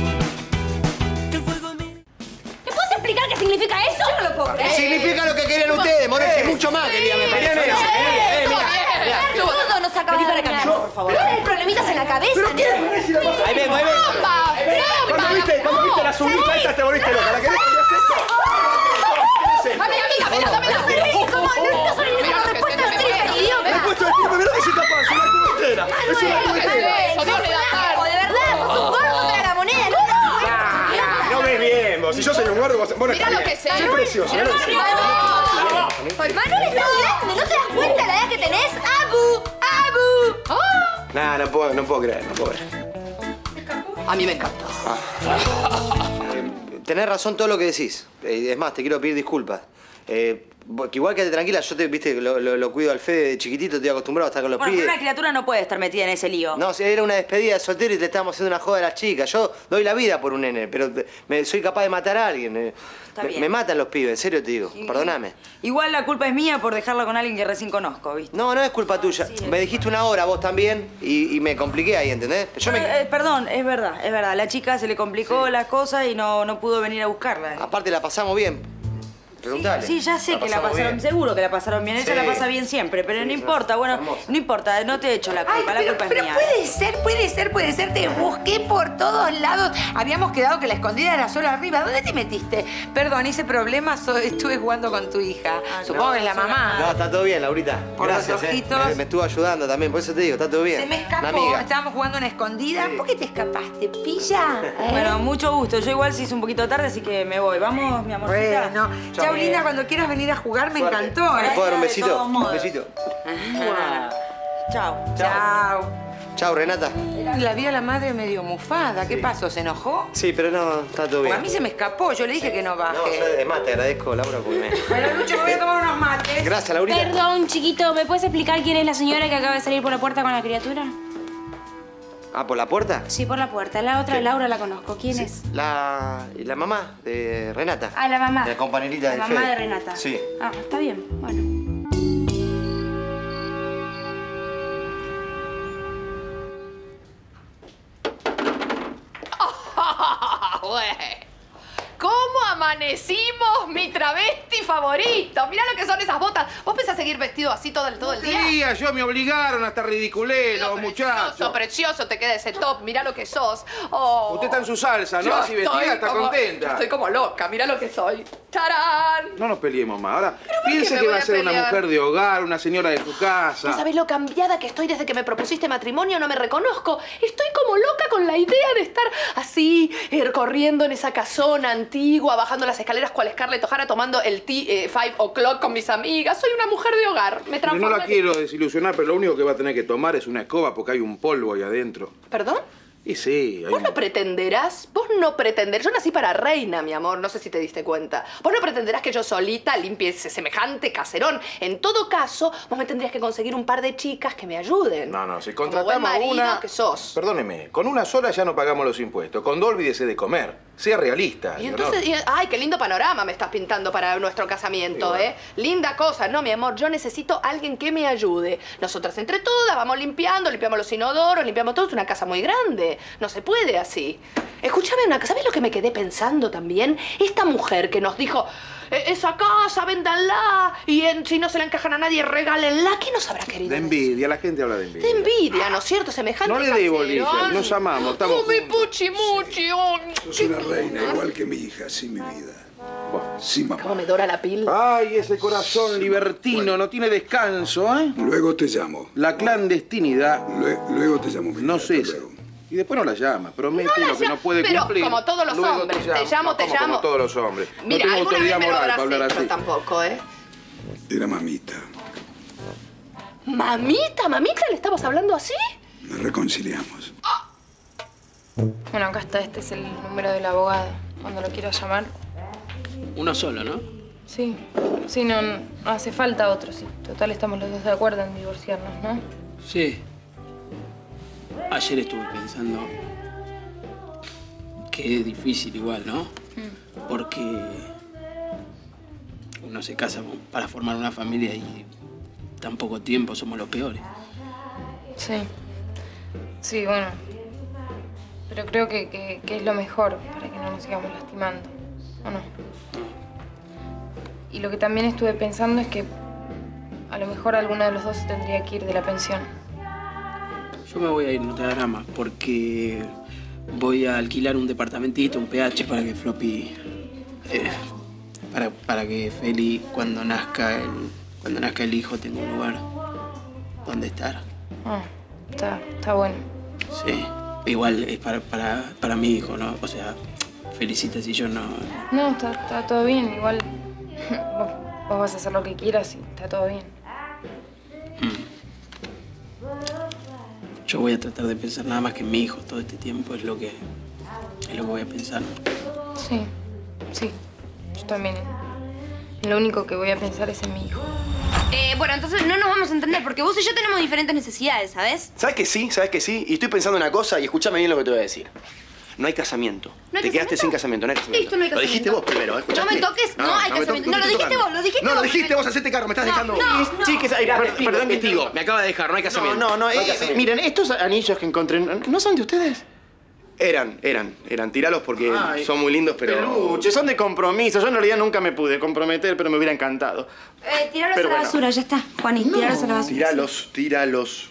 ¿Me puedes explicar qué significa eso? Yo no lo puedo creer. Significa lo que querían ustedes, Moretti. Mucho más querían, me parece. Mira, cabeza, ¿Pero qué? Ahí vengo, ahí vengo. ¿Cuándo viste la subida esta te volviste loca? ¿La querés cambiar esto? Amiga, mira. ¿Cómo? No estás olvidando la respuesta de stripper, idiota. La respuesta de stripper, mirá que se tapa, es una cubetera. Es una cubetera. O de verdad, sos un gordo para la moneda, No ves bien, vos. Si yo soy un gordo, vos no Mirá lo que sé. Qué precioso. Manuel está grande, ¿no te das cuenta la edad que tenés? ¡Abu! Nah, no puedo creer. A mí me encantó. Tenés razón todo lo que decís. Es más, te quiero pedir disculpas. Que igual quédate tranquila, yo viste, lo cuido al Fede de chiquitito, estoy acostumbrado a estar con los Bueno, pibes. pero una criatura no puede estar metida en ese lío. No, era una despedida de soltero y te estábamos haciendo una joda a las chicas. Yo doy la vida por un nene, pero soy capaz de matar a alguien. bien. Me matan los pibes, en serio te digo. Perdóname. Igual la culpa es mía por dejarla con alguien que recién conozco, ¿viste? No es culpa tuya. Me dijiste una hora vos también y me compliqué ahí, ¿entendés? Perdón, es verdad. La chica se le complicó las cosas y no pudo venir a buscarla. Aparte la pasamos bien. Preguntale. Sí, ya sé que la pasaron, bien. seguro que la pasaron bien. Ella Sí. la pasa bien siempre, pero no importa, bueno, no importa, no te echo la culpa, la culpa es mía. Puede ser, te busqué por todos lados. Habíamos quedado que la escondida era solo arriba. ¿Dónde te metiste? Perdón, ese problema estuve jugando con tu hija. Supongo que es la mamá. No, está todo bien, Laurita. Por Gracias, los ojitos. Me estuvo ayudando también, por eso te digo, está todo bien. Se me escapó. Una amiga. Estábamos jugando una escondida. ¿Por qué te escapaste? ¿Pilla? Bueno, mucho gusto. Yo igual se hizo un poquito tarde, así que me voy. Vamos, mi amorcita. Bueno, chao, linda. Cuando quieras venir a jugar, me encantó. ¿Me puedo dar un de besito? todos modos. Un besito. Chao. Chao. Chao, Renata. La vi a la madre medio mufada. ¿Qué pasó? ¿Se enojó? Sí, pero no, está todo bien. A mí se me escapó. Yo le dije que no baje. No, es más, te agradezco, Laura, porque me... Bueno, Lucho, me voy a tomar unos mates. Gracias, Laurita. Perdón, chiquito, ¿me puedes explicar quién es la señora que acaba de salir por la puerta con la criatura? Ah, ¿por la puerta? Sí, por la puerta. La otra, Laura, la conozco. ¿Quién es? La mamá de Renata. Ah, la mamá. La compañerita de La Fede. mamá de Renata. Sí. Ah, está bien. Bueno. ¿Cómo amanecimos, mi travesti favorito? Mirá lo que son esas botas. ¿Vos pensás seguir vestido así todo el día? Quería, yo me obligaron a estar ridiculero, muchachos. Precioso, te queda ese top. Mirá lo que sos. Oh. Usted está en su salsa, ¿no? Yo Así vestida, está yo contenta. estoy como loca. Mirá lo que soy. ¡Tarán! No nos peleemos más. Ahora, ¿por qué piense me que voy va a a ser una pelear? mujer de hogar, una señora de tu casa. ¿No sabés lo cambiada que estoy desde que me propusiste matrimonio? No me reconozco. Estoy como loca con la idea de estar así, corriendo en esa casona antigua, bajando las escaleras cual Scarlett O'Hara, tomando el tea 5 o'clock con mis amigas. Soy una mujer de hogar. Me Yo transformo no la en- quiero desilusionar, pero lo único que va a tener que tomar es una escoba porque hay un polvo ahí adentro. ¿Perdón? Y sí, hay ¿Vos no pretenderás? Vos no pretenderás. Yo nací para reina, mi amor. No sé si te diste cuenta. Vos no pretenderás que yo solita limpie ese semejante caserón. En todo caso, vos me tendrías que conseguir un par de chicas que me ayuden. No, si Como buen contratamos marido una... que sos. Perdóneme, con una sola ya no pagamos los impuestos. Con dos olvídese de comer. Sea realista. Y Leonor. entonces, ay, qué lindo panorama me estás pintando para nuestro casamiento, Sí, bueno. ¿eh? Linda cosa, no, mi amor, yo necesito alguien que me ayude. Nosotras entre todas vamos limpiando, limpiamos los inodoros, limpiamos todo, es una casa muy grande. No se puede así. Escúchame una cosa, ¿sabes lo que me quedé pensando también? Esta mujer que nos dijo, esa casa, véndanla, y si no se la encajan a nadie, regálenla. ¿Qué nos habrá querido? De envidia, la gente habla de envidia. De envidia, ¿no es cierto? Semejante No le dé caserón. bolilla, nos amamos, estamos Oh, mi puchi muchi, oh. Sos una reina, igual que mi hija, sí, mi vida. Sí, mamá. ¿Cómo me dora la pil? Ay, ese corazón libertino no tiene descanso, ¿eh? Luego te llamo. La clandestinidad Luego te llamo. no cesa. Y después no la llama, promete No la lo que no llama, puede pero cumplir. como todos los Luego hombres, te llamo, No, te ¿cómo llamo? como todos los hombres. Mira, no tengo alguna vez autoridad me lo moral habrás para hablar hecho así. tampoco, ¿eh? Era mamita. ¿Mamita? ¿Mamita? ¿Le estamos hablando así? Nos reconciliamos. Bueno, acá está. Este es el número del abogado. Cuando lo quieras llamar. Uno solo, ¿no? Sí. Sí, no hace falta otro. Sí. Total, estamos los dos de acuerdo en divorciarnos, ¿no? Sí. Ayer estuve pensando que es difícil igual, ¿no? Porque uno se casa para formar una familia y tan poco tiempo somos los peores. Sí. Sí, bueno. Pero creo que es lo mejor para que no nos sigamos lastimando. ¿O no? Y lo que también estuve pensando es que a lo mejor alguno de los dos se tendría que ir de la pensión. Yo me voy a ir, no te da drama, porque voy a alquilar un departamentito, un PH, para que Floppy... para que Feli, cuando nazca el hijo, tenga un lugar donde estar. Ah, está bueno. Sí, igual es para mi hijo, ¿no? O sea, felicitas y yo no... No, está todo bien. Igual vos vas a hacer lo que quieras y está todo bien. Yo voy a tratar de pensar nada más que en mi hijo todo este tiempo, es lo que voy a pensar. Sí. Yo también. Lo único que voy a pensar es en mi hijo. Bueno, entonces no nos vamos a entender porque vos y yo tenemos diferentes necesidades, ¿sabes? ¿Sabes que sí? ¿Sabes que sí? Y estoy pensando una cosa y escúchame bien lo que te voy a decir. No hay casamiento. ¿No hay Te quedaste sin casamiento, no hay casamiento. Listo, no hay Lo dijiste casamiento. vos primero, ¿escuchaste? No me toques, no hay casamiento. No, lo dijiste vos, lo dijiste vos. No, lo dijiste vos, hacete cargo, me estás dejando. Chiques, perdón que digo, me acaba de dejar, no hay casamiento. No, hay casamiento. miren, estos anillos que encontré, ¿no son de ustedes? Eran. Tiralos porque son muy lindos, pero... Peluche, son de compromiso. Yo en realidad nunca me pude comprometer, pero me hubiera encantado. Tiralos a la basura, ya está. Juani, tiralos a la basura. Tíralos.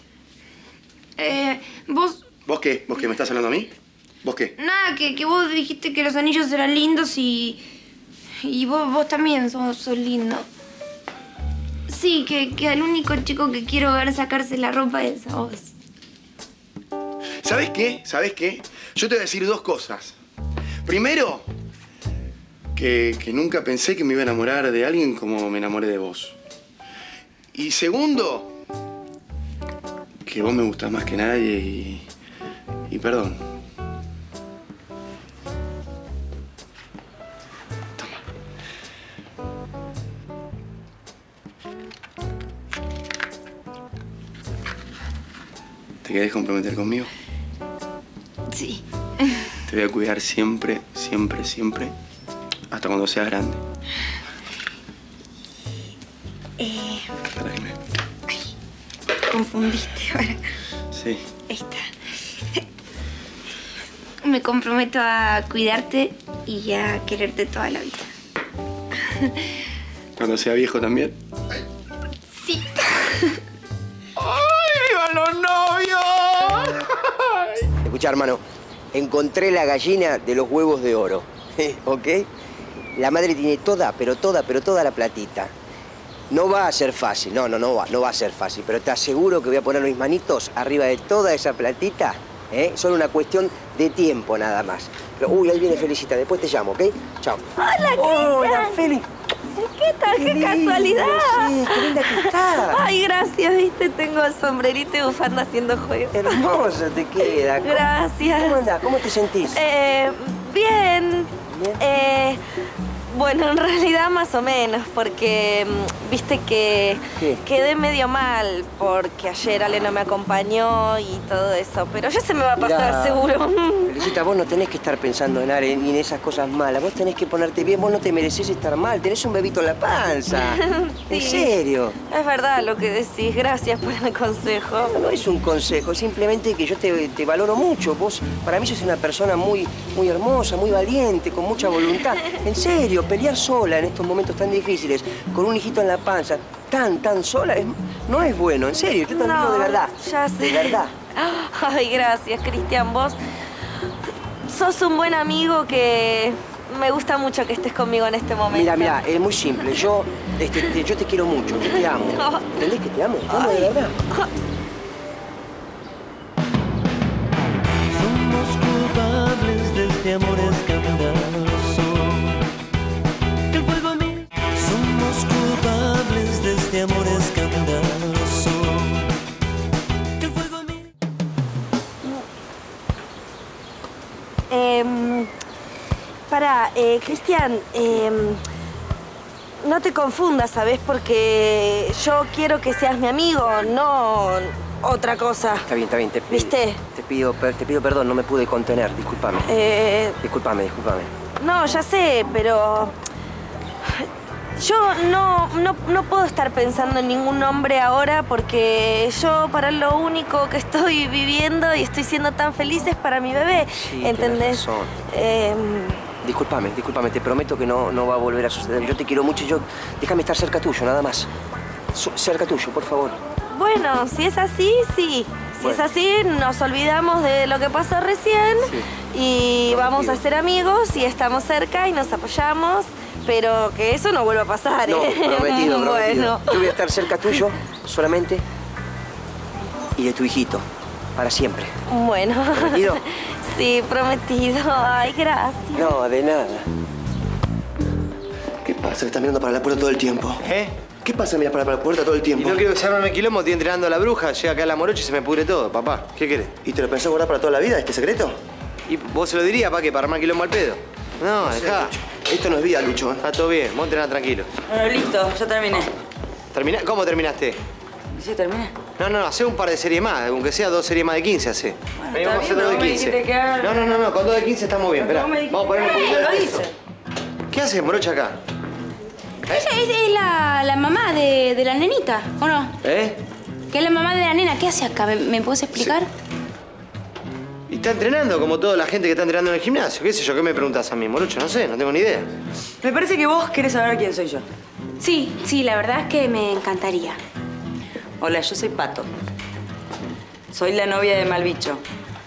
Vos... ¿Vos qué? ¿Me estás hablando a mí? ¿Vos qué? Nada, que vos dijiste que los anillos eran lindos y vos también sos lindo. Sí, que el único chico que quiero ver sacarse la ropa es a vos. ¿Sabés qué? Yo te voy a decir dos cosas. Primero, que nunca pensé que me iba a enamorar de alguien como me enamoré de vos. Y segundo, que vos me gustás más que nadie y perdón. ¿Te querés comprometer conmigo? Sí. Te voy a cuidar siempre, hasta cuando seas grande. Para que me... Confundiste ahora. Sí. Ahí está. Me comprometo a cuidarte y a quererte toda la vida. Cuando sea viejo también. Sí. ¡Ay, vivan los novios! Escucha, hermano, encontré la gallina de los huevos de oro, ¿ok? La madre tiene toda la platita. No va a ser fácil, no va a ser fácil, pero te aseguro que voy a poner mis manitos arriba de toda esa platita, ¿eh? Solo una cuestión de tiempo nada más. Pero, uy, ahí viene Felicita, después te llamo, ¿ok? Chao. ¡Hola, Cristian! ¡Hola, Feli! ¿Qué tal? ¡Qué casualidad! Sí, qué linda que estás. Ay, gracias, viste, tengo sombrerito y bufanda haciendo juegos. Hermoso te queda. Gracias. ¿Cómo andás? ¿Cómo te sentís? Bien. Bueno, en realidad más o menos, porque viste que quedé medio mal porque ayer Ale no me acompañó y todo eso, pero ya se me va a pasar seguro. Felicita, vos no tenés que estar pensando en Ale ni en esas cosas malas. Vos tenés que ponerte bien, vos no te mereces estar mal, tenés un bebito en la panza. Sí. En serio. Es verdad lo que decís, gracias por el consejo. No es un consejo, simplemente que yo te valoro mucho. Vos, para mí, sos una persona muy hermosa, muy valiente, con mucha voluntad. En serio, pelear sola en estos momentos tan difíciles, con un hijito en la panza, tan sola, no es bueno, en serio. Yo te digo de verdad. Ya sé. De verdad. Ay, gracias, Cristian. Vos sos un buen amigo que me gusta mucho que estés conmigo en este momento. Mira, es muy simple. Yo te quiero mucho, yo te amo. No. ¿Entendés que te amo? Te amo de verdad. Somos culpables de este amor escandaloso. Que el fuego a mí. Somos culpables de este amor escandaloso. Que el fuego a mí. Cristian, no te confundas, ¿sabes? Porque yo quiero que seas mi amigo, no otra cosa. Está bien. ¿Viste? Te pido perdón, no me pude contener, discúlpame. Discúlpame. No, ya sé, pero... Yo no puedo estar pensando en ningún hombre ahora porque yo para lo único que estoy viviendo y estoy siendo tan feliz es para mi bebé, Sí, ¿entendés? tenés razón. Discúlpame, te prometo que no va a volver a suceder. Yo te quiero mucho y déjame estar cerca tuyo, nada más. Cerca tuyo, por favor. Bueno, si es así, sí. fue. es así, nos olvidamos de lo que pasó recién y vamos a ser amigos y estamos cerca y nos apoyamos, pero que eso no vuelva a pasar, No, prometido. Bueno. Yo voy a estar cerca tuyo, solamente, y de tu hijito, para siempre. Bueno. ¿Prometido? Sí, prometido. Ay, gracias. No, de nada. ¿Qué pasa? Que estás mirando para la puerta todo el tiempo. ¿Eh? ¿Qué pasa? Miras para la puerta todo el tiempo. Y no quiero que se arme quilombo, estoy entrenando a la bruja, llega acá a la morocha y se me pudre todo, papá. ¿Qué querés? ¿Y te lo pensás guardar para toda la vida, este secreto? ¿Y vos se lo dirías, pa, que para armar quilombo al pedo? No, dejá. Esto no es vida, Lucho. Está todo bien, vos entrenás tranquilo. Bueno, listo, ya terminé. ¿Cómo terminaste? Sí, terminé. No, hacé un par de series más, aunque sea 2 series más de 15 hace. Bueno, Vamos a hacer 2 de 15. No, con 2 de 15 estamos bien, esperá. Vamos a poner un poquito de peso. ¿Qué haces, morocha, acá? Ella es la mamá de la nenita, ¿o no? ¿Eh? Que es la mamá de la nena. ¿Qué hace acá? ¿Me puedes explicar? Y está entrenando como toda la gente que está entrenando en el gimnasio. ¿Qué sé yo? ¿Qué me preguntás a mí, morocho? No sé, no tengo ni idea. Me parece que vos querés saber quién soy yo. Sí, la verdad es que me encantaría. Hola, yo soy Pato. Soy la novia de Malbicho.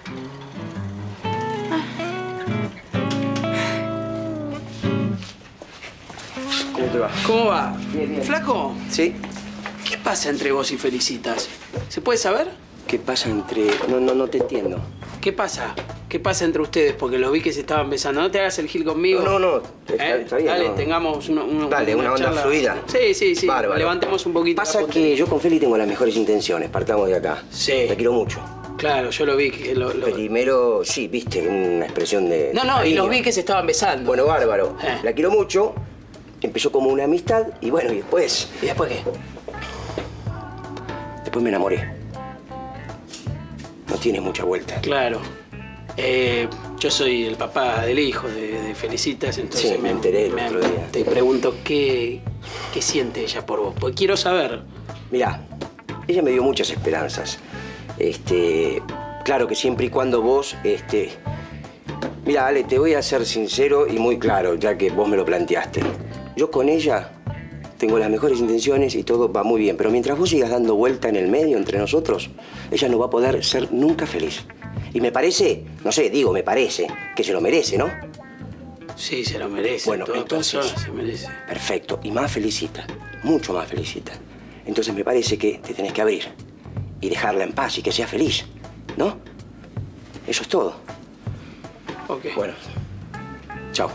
¿Cómo te va? ¿Cómo va? Bien. ¿Flaco? Sí. ¿Qué pasa entre vos y Felicitas? ¿Se puede saber? ¿Qué pasa entre...? No te entiendo. ¿Qué pasa? ¿Qué pasa entre ustedes? Porque los vi que se estaban besando. No te hagas el gil conmigo. No. Está bien. Dale, no. tengamos una onda charla fluida. Sí. Bárbaro. Levantemos un poquito. Pasa que yo con Feli tengo las mejores intenciones. Partamos de acá. Sí. La quiero mucho. Claro, yo lo vi. Primero, sí, viste, una expresión de... No, cariño. y los vi que se estaban besando. Bueno, bárbaro. La quiero mucho. Empezó como una amistad y bueno, y después... ¿Y después qué? Después me enamoré. No tiene mucha vuelta. Claro. Yo soy el papá del hijo de Felicitas, entonces... Sí, me enteré el otro día. Te pregunto, ¿qué siente ella por vos? Porque quiero saber. Mirá, ella me dio muchas esperanzas. Claro que siempre y cuando vos, Mira, Ale, te voy a ser sincero y muy claro, ya que vos me lo planteaste. Yo con ella tengo las mejores intenciones y todo va muy bien, pero mientras vos sigas dando vuelta en el medio entre nosotros, ella no va a poder ser nunca feliz. Y me parece, no sé, me parece que se lo merece, ¿no? Sí, se lo merece. Bueno, toda entonces, persona se merece. Perfecto, y más felicita, mucho más felicita. Entonces me parece que te tenés que abrir y dejarla en paz y que sea feliz, ¿no? Eso es todo. Ok. Bueno, chao.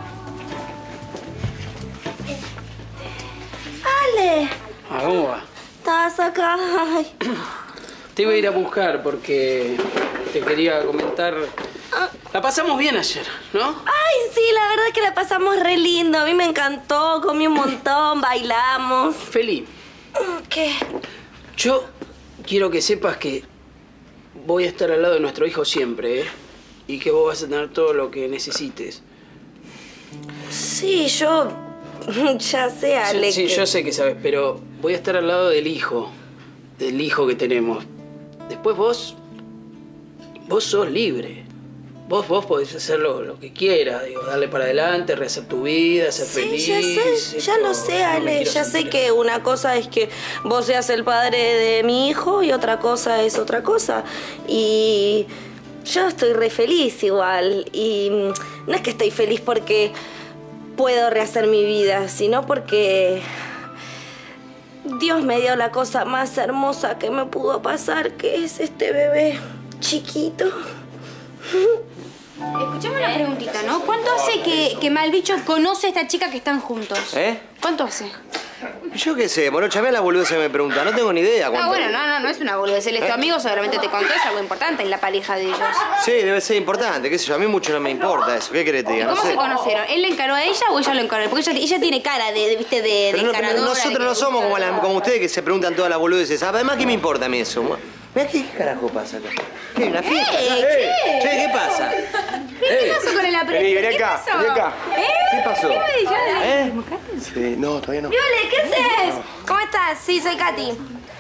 Ale, ¿Cómo va? ¿estás acá? Ay. Te iba a ir a buscar porque te quería comentar... La pasamos bien ayer, ¿no? Ay, sí, la verdad es que la pasamos re lindo. A mí me encantó, comí un montón, bailamos. Feli. ¿Qué? Yo quiero que sepas que voy a estar al lado de nuestro hijo siempre, ¿eh? Y que vos vas a tener todo lo que necesites. Sí, yo... Ya sé, Ale. Sí, yo sé que sabes, pero voy a estar al lado del hijo que tenemos. Después vos sos libre. Vos podés hacer lo que quieras, darle para adelante, rehacer tu vida, ser feliz. Sí, ya lo sé, Ale. Ya sé que una cosa es que vos seas el padre de mi hijo y otra cosa es otra cosa. Y yo estoy re feliz igual. Y no es que estoy feliz porque puedo rehacer mi vida, sino porque Dios me dio la cosa más hermosa que me pudo pasar, que es este bebé chiquito. Escuchame una preguntita, ¿no? ¿Cuánto hace que Malbicho conoce a esta chica que están juntos? ¿Cuánto hace? Yo qué sé, morocha, ve las boludeces que me preguntan. No tengo ni idea cuánto. Bueno, no es una boludez. Él es tu amigo, seguramente te contó, es algo importante en la pareja de ellos. Sí, debe ser importante, qué sé yo. A mí mucho no me importa eso. ¿Qué querés que te diga? ¿Cómo No sé. se conocieron? ¿Él le encaró a ella o ella lo encaró? Porque ella tiene cara de Pero encaradora. nosotros no somos como ustedes que se preguntan todas las boludeces. Además, ¿qué me importa a mí eso? Mira, ¿qué carajo pasa acá? ¿Qué? ¿Una fiesta? Che, ¿qué pasa? ¿Qué pasó con el aprendiz? Vení ¿Qué acá, pasó? vení acá. ¿Qué pasó? ¿Qué Sí, no, todavía no. Viole, ¿qué haces? ¿Cómo estás? Sí, soy Katy.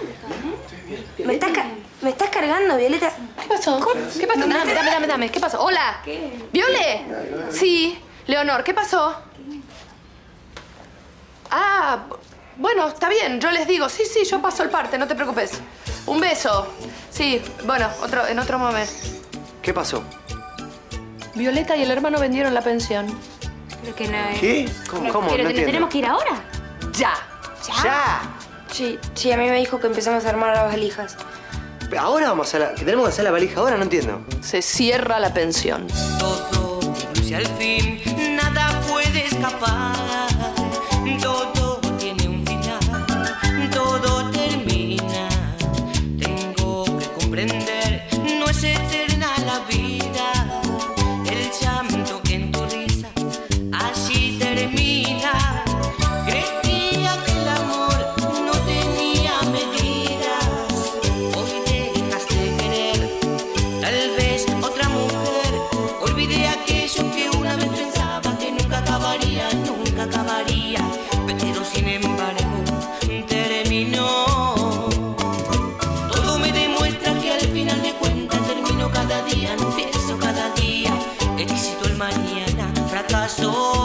¿Me estás cargando, Violeta? ¿Qué pasó? ¿Qué pasó? Dame. ¿Qué pasó? Hola. ¿Qué? ¿Viole? Sí. Leonor, ¿qué pasó? Ah, Bueno, está bien, yo les digo, sí, yo paso el parte, no te preocupes. Un beso. Sí, bueno, en otro momento. ¿Qué pasó? Violeta y el hermano vendieron la pensión. Pero que no es... ¿Qué? ¿Cómo? ¿Pero No nos entiendo. tenemos que ir ahora? Ya. ¡Ya! Sí, a mí me dijo que empezamos a armar las valijas. Ahora vamos a que tenemos que hacer la valija ahora, no entiendo. Se cierra la pensión. Todo, incluso al fin, nada puede escapar. Todo tiene un final, todo termina. Tengo que comprender, no es eterna la vida. El llanto en tu risa, así termina. Creía que el amor no tenía medidas. Hoy dejaste de querer, tal vez otra mujer. Olvidé aquello que una vez pensaba que nunca acabaría. Pero sin embargo, terminó. Todo me demuestra que al final de cuentas termino cada día, empiezo cada día. Éxito el mañana, fracaso